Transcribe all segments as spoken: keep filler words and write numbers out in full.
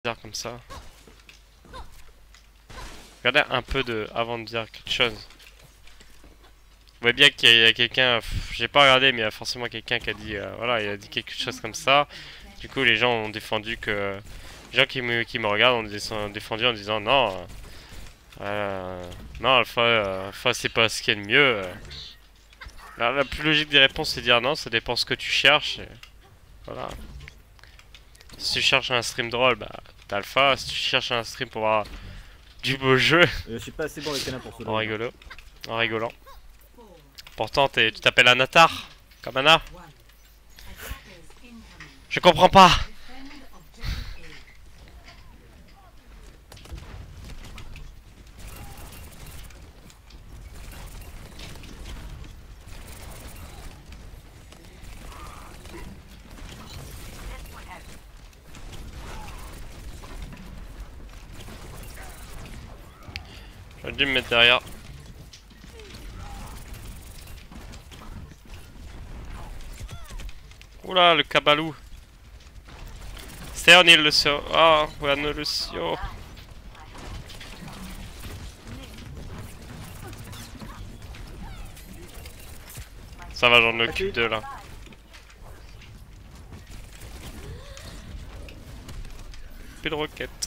Dire comme ça. Regardez un peu de avant de dire quelque chose. Vous voyez bien qu'il y a, a quelqu'un, j'ai pas regardé, mais il y a forcément quelqu'un qui a dit, euh, voilà, il a dit quelque chose comme ça. Du coup, les gens ont défendu que, les gens qui me, qui me regardent ont, ont défendu en disant non, euh, non, Alpha, euh, Alpha c'est pas ce qu'il y a de mieux. La, la plus logique des réponses, c'est de dire non, ça dépend ce que tu cherches. Et voilà. Si tu cherches un stream drôle, bah t'as Alpha. Si tu cherches un stream pour avoir du beau jeu, Euh, je suis pas assez bon avec Kana pour ce en jeu. rigolo, en rigolant. Pourtant, tu t'appelles Anatar, comme Anna. Je comprends pas. J'aurais dû me mettre derrière. Oula, le cabalou. Sterni Lucio. Ah, bueno Lucio. Ça va, j'en occupe deux là. Plus de roquettes.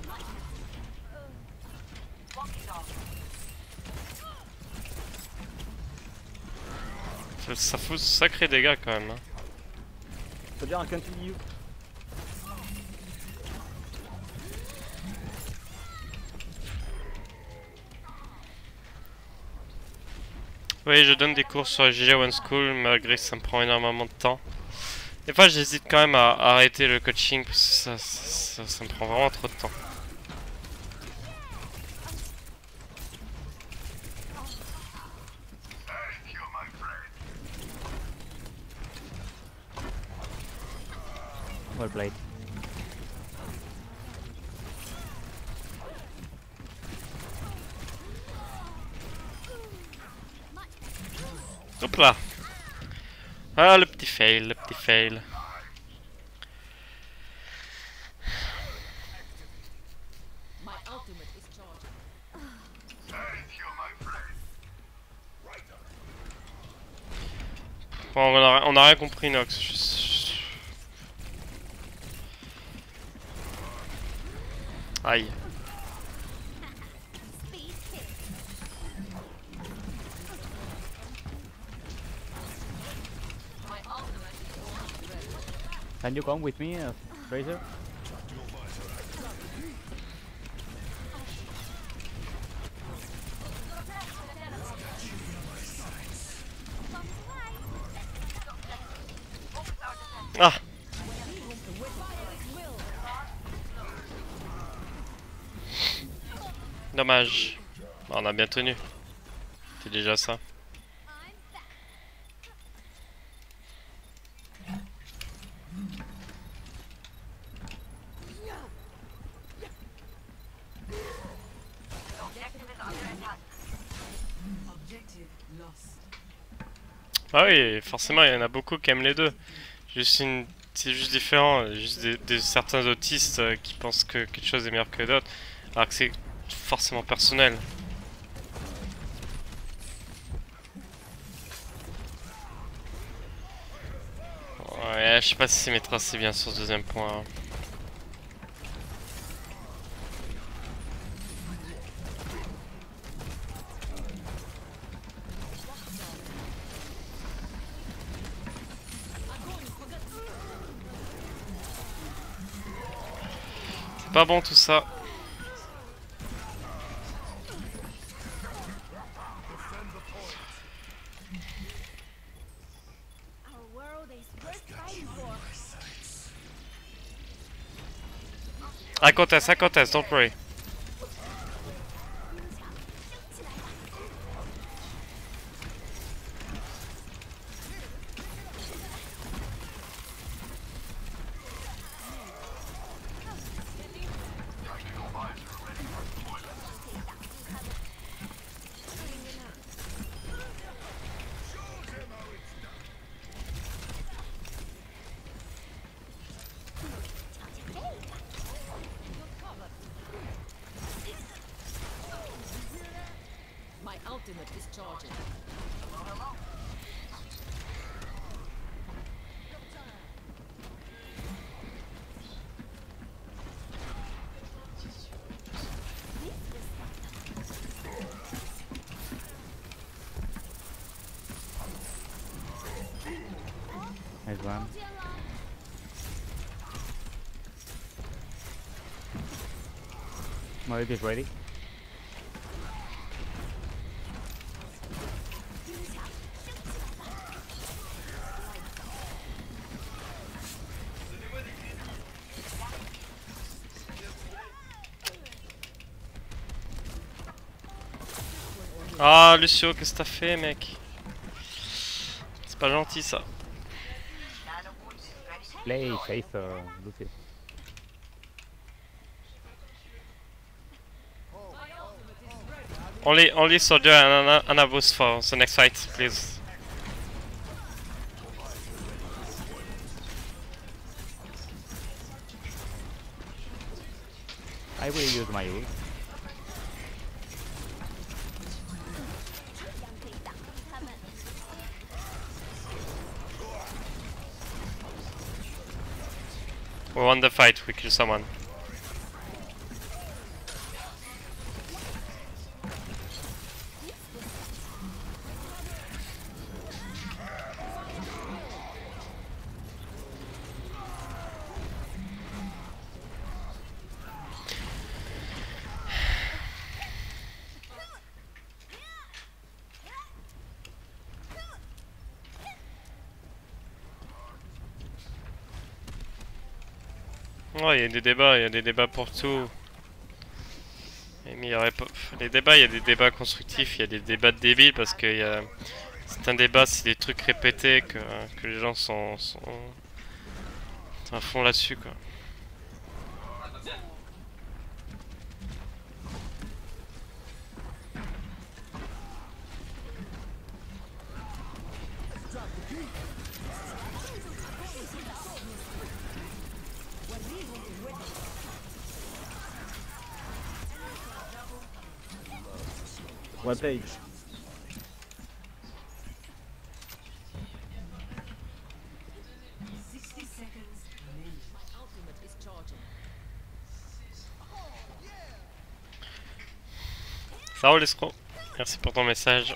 Ça, ça fout sacré dégâts quand même. Hein. Faut dire un continue. Oui, je donne des cours sur G G One School malgré que ça me prend énormément de temps. Des fois, j'hésite quand même à, à arrêter le coaching parce que ça, ça, ça, ça me prend vraiment trop de temps. Well played. Hop là. Ah, le petit fail, le petit fail. Bon, on a, on a rien compris, Nox. Je- Aïe. Can you come with me, uh, Fraser? Ah. Dommage. Bah, on a bien tenu. C'est déjà ça. Ah oui, forcément, il y en a beaucoup qui aiment les deux. Juste une... C'est juste différent. Juste des, des- certains autistes euh, qui pensent que quelque chose est meilleur que d'autres. Alors que c'est forcément personnel. Ouais, je sais pas si c'est mettra assez bien sur ce deuxième point. Hein. C'est pas bon tout ça. I contest, I contest, don't worry. ultimate is charging. Nice one. My ult is ready. Ah, Lucio, qu'est-ce que t'as fait, mec? C'est pas gentil ça. Play safe, uh, Lucio. Only, only soldier and an, an a boost for the next fight, please. I will use my ult. We won the fight, we kill someone. Ouais, il y a des débats, il y a des débats pour tout. Mais il y aurait pas... Les débats, il y a des débats constructifs, il y a des débats de débiles parce que il y a... c'est un débat, c'est des trucs répétés que, que les gens sont, sont... à fond là-dessus quoi. Well played. sixty seconds remaining. My ultimate is charging. Ça roule l'escroc. Merci pour ton message.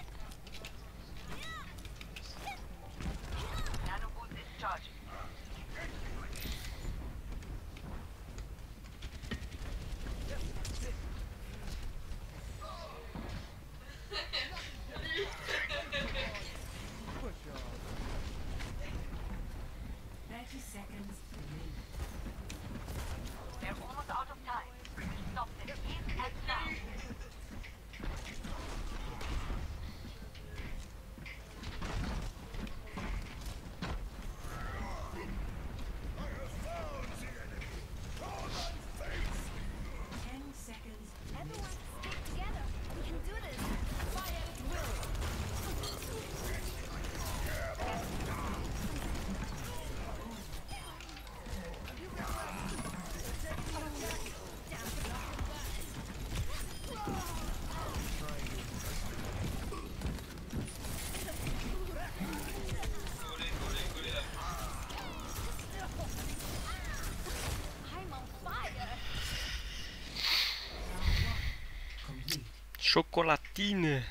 thirty seconds remaining. They're almost out of time. Stop them here and now. ten seconds. Everyone, stick together. We can do this. Fire at will. I'm on fire. Complete. Chocolatine.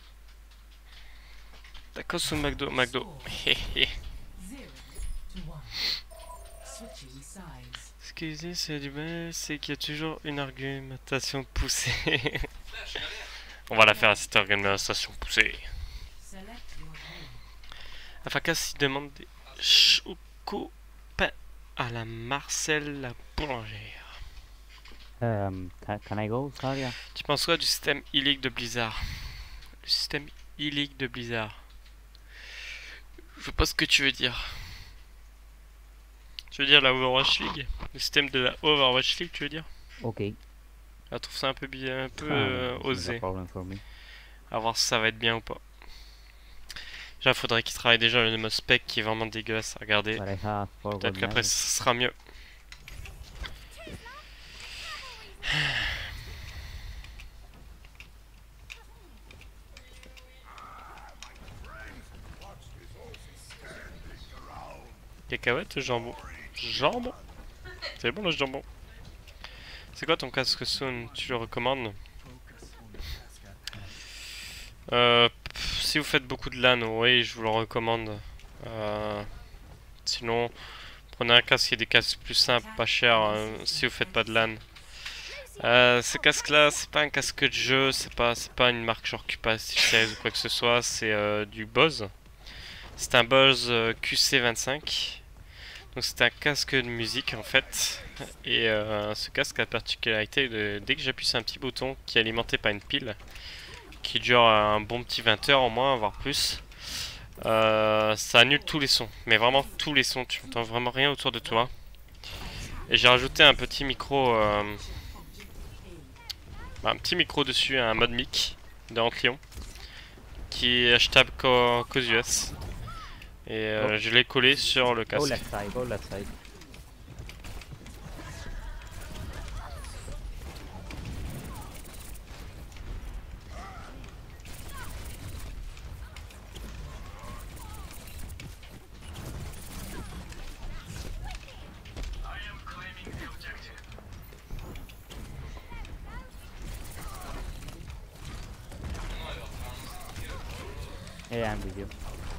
D'accord sur McDo, McDo. Hehe. Zero to one. Switching sides. Excusez, c'est du mal, c'est qu'il y a toujours une argumentation poussée. On va la faire à cette argumentation poussée. Select your home. Afakas il demande des choco pain à la Marcel la boulangère. Um, can, can I go, Saria? Tu penses quoi du système e-league de Blizzard? Le système e-league de Blizzard. Je vois pas ce que tu veux dire. Tu veux dire la Overwatch League? Le système de la Overwatch League, tu veux dire? Okay. Je trouve ça un peu, bien, un peu Ah, euh, it's not a osé. problem for me. À voir si ça va être bien ou pas. Déjà, faudrait qu'il travaille déjà le mode spec qui est vraiment dégueulasse à regarder. But I have forward Peut-être qu'après, knife. ça sera mieux. Cacahuète, jambon. Jambon. C'est bon le jambon. C'est quoi ton casque Soon? Tu le recommandes? euh, pff, Si vous faites beaucoup de LAN, oui, je vous le recommande. Euh, sinon, prenez un casque qui est des casques plus simples, pas chers, euh, si vous faites pas de LAN. Euh, ce casque là, c'est pas un casque de jeu, c'est pas, c'est pas une marque genre Cupa seize ou quoi que ce soit, c'est euh, du Bose. C'est un Bose euh, Q C vingt-cinq. Donc c'est un casque de musique en fait. Et euh, ce casque a la particularité de dès que j'appuie sur un petit bouton qui est alimenté par une pile, qui dure un bon petit vingt heures au moins, voire plus, euh, ça annule tous les sons. Mais vraiment tous les sons, tu n'entends vraiment rien autour de toi. Et j'ai rajouté un petit micro... Euh, un petit micro dessus, un mode mic de Antlion qui est achetable qu'aux qu'aux U S et euh, Oh. je l'ai collé sur le Go casque. left side, go left side. Yeah, I'm with you.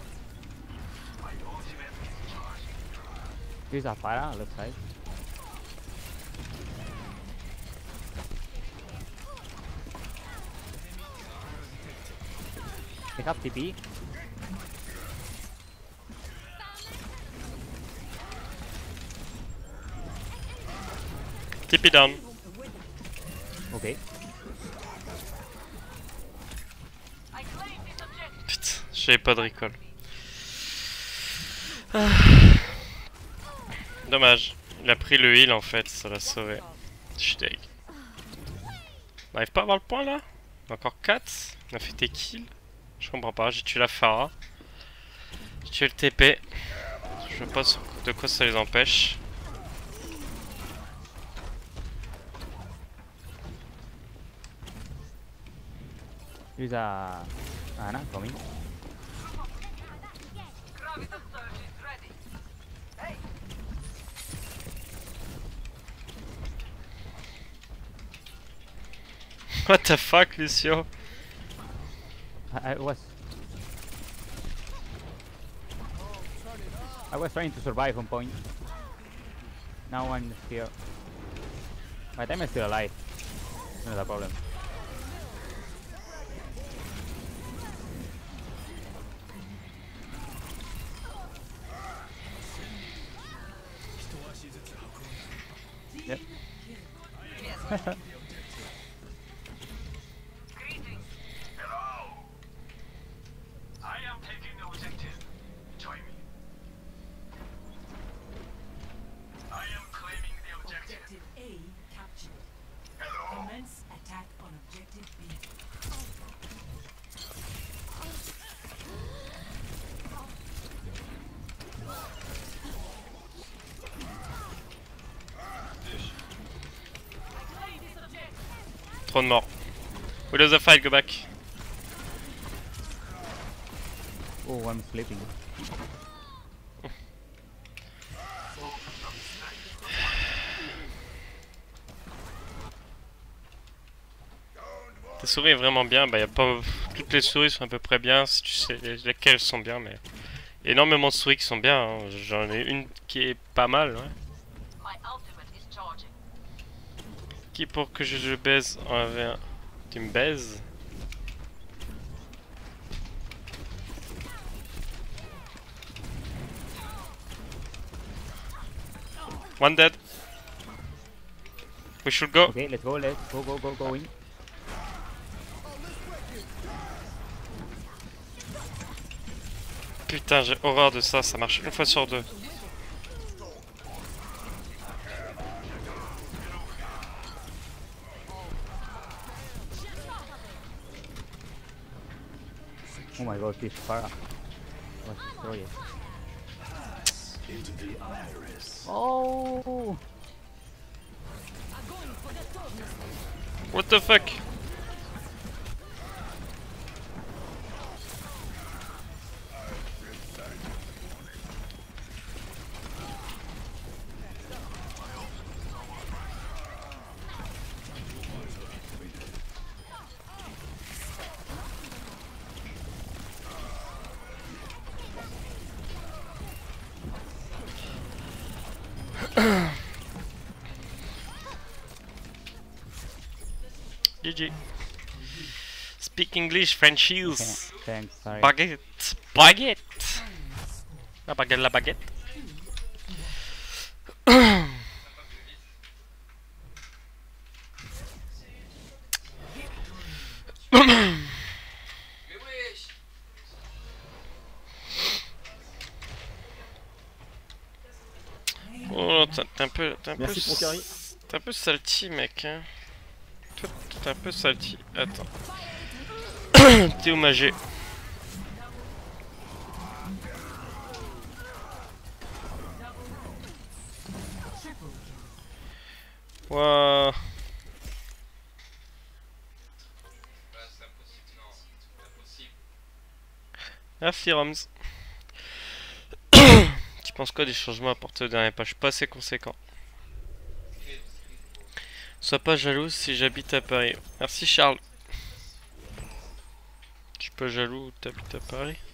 Here's a Pharah, left side. Pick up T P. T P down. Okay. I claim this objective. Putain, j'avais pas de recall. Ah. Dommage. Il a pris le heal en fait, ça l'a sauvé. Je suis deg. On n'arrive pas à avoir le point là? Encore quatre. On a fait tes kills. Je comprends pas, j'ai tué la Pharah. J'ai tué le T P. Je sais pas de quoi ça les empêche. Here's a Ana coming. Graviton surge is ready. Hey, What the fuck, Lucio? I, I was. I was trying to survive on point. Now I'm here. My time is still alive. Not a problem. Yep. greetings. Hello! I am taking the objective. Join me. I am claiming the objective. Objective A captured. Hello! Commence attack on objective B. Trop de morts. We lose the fight, go back. Oh, I'm sleeping. Ta souris est vraiment bien, bah y a pas... Toutes les souris sont à peu près bien, si tu sais lesquelles sont bien, mais... Énormément de souris qui sont bien, hein. J'en ai une qui est pas mal, ouais. My ultimate is charging. Qui pour que je le baise en un v un? Tu me baises? One dead. We should go. Okay, let's go, let's go, go, go, go in. Putain, j'ai horreur de ça, ça marche une fois sur deux. Oh my god, this Pharah was destroyed. Oh! What the fuck? G G. Speak English, Frenchies. Okay, thanks, sorry. Baguette. Baguette. La baguette, la baguette. Oh, t'es t'es un peu, t'es un peu, Merci pour carry. t'es un peu salty, mec. Hein. Toi, t'es un peu salty. Attends. T'es où magé? Wouah. Merci Roms. Tu penses quoi des changements apportés au dernier patch? Pas assez conséquent. Sois pas jaloux si j'habite à Paris. Merci Charles. Je suis pas jaloux, t'habites à Paris.